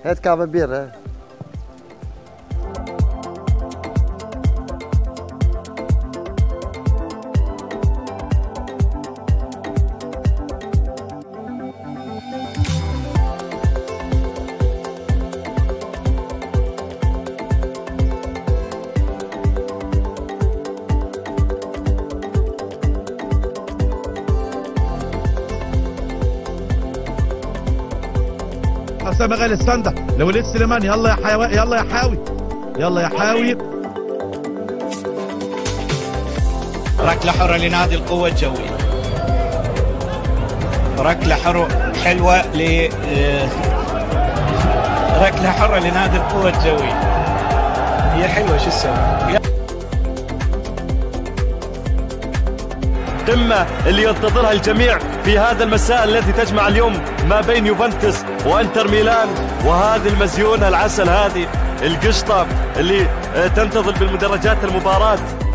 هات كعبة بيرة. حسام غالي السنده لوليد سليمان. يلا يا حيوي، يلا يا حاوي، يلا يا حاوي. ركله حره لنادي القوه الجويه. ركله حلوه ركله حره لنادي القوه الجويه. هي حلوه شو تسوي؟ قمة اللي ينتظرها الجميع في هذا المساء الذي تجمع اليوم ما بين يوفنتوس وانتر ميلان، وهذه المزيونة العسل، هذه القشطة اللي تنتظر بالمدرجات المباراة.